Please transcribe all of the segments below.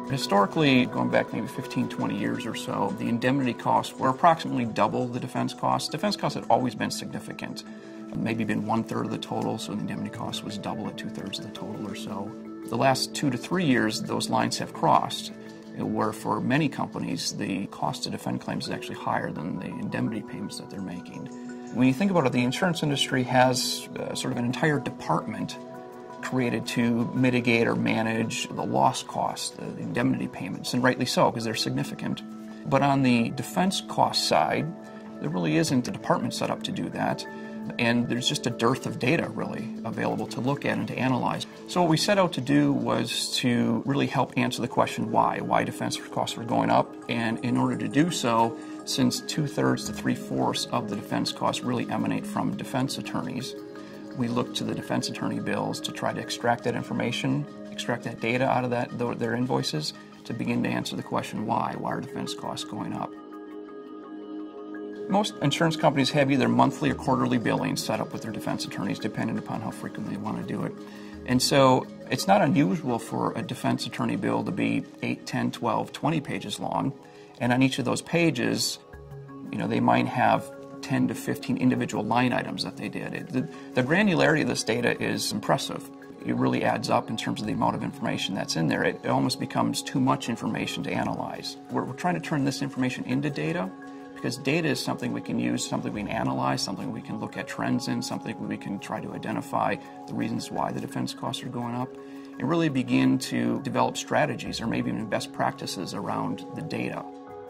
Historically, going back maybe 15, 20 years or so, the indemnity costs were approximately double the defense costs. Defense costs had always been significant, maybe been 1/3 of the total, so the indemnity cost was double at 2/3 of the total or so. The last 2 to 3 years, those lines have crossed, where for many companies, the cost to defend claims is actually higher than the indemnity payments that they're making. When you think about it, the insurance industry has sort of an entire department created to mitigate or manage the loss costs, the indemnity payments, and rightly so, because they're significant. But on the defense cost side, there really isn't a department set up to do that, and there's just a dearth of data really available to look at and to analyze. So what we set out to do was to really help answer the question why defense costs are going up, and in order to do so, since 2/3 to 3/4 of the defense costs really emanate from defense attorneys, we look to the defense attorney bills to try to extract that information, extract that data out of their invoices to begin to answer the question why are defense costs going up. Most insurance companies have either monthly or quarterly billing set up with their defense attorneys depending upon how frequently they want to do it. And so it's not unusual for a defense attorney bill to be 8, 10, 12, 20 pages long, and on each of those pages, they might have 10 to 15 individual line items that they did. The granularity of this data is impressive. It really adds up in terms of the amount of information that's in there. It almost becomes too much information to analyze. We're trying to turn this information into data, because data is something we can use, something we can analyze, something we can look at trends in, something we can try to identify the reasons why the defense costs are going up, and really begin to develop strategies or maybe even best practices around the data.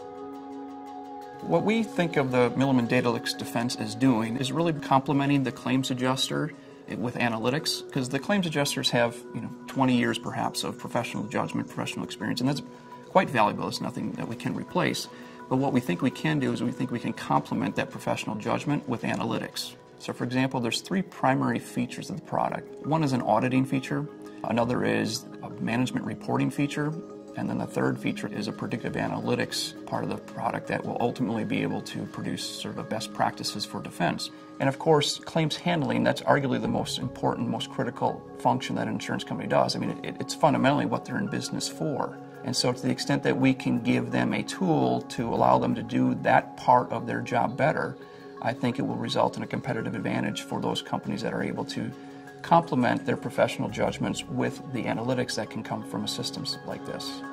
What we think of the Milliman Datalytics-Defense as doing is really complementing the claims adjuster with analytics, because the claims adjusters have 20 years perhaps of professional judgment, professional experience, and that's quite valuable. It's nothing that we can replace. But what we think we can do is we think we can complement that professional judgment with analytics. So for example, there's 3 primary features of the product. One is an auditing feature, another is a management reporting feature, and then the third feature is a predictive analytics part of the product that will ultimately be able to produce sort of best practices for defense. And of course, claims handling, that's arguably the most important, most critical function that an insurance company does. I mean, it's fundamentally what they're in business for. And so to the extent that we can give them a tool to allow them to do that part of their job better, I think it will result in a competitive advantage for those companies that are able to complement their professional judgments with the analytics that can come from systems like this.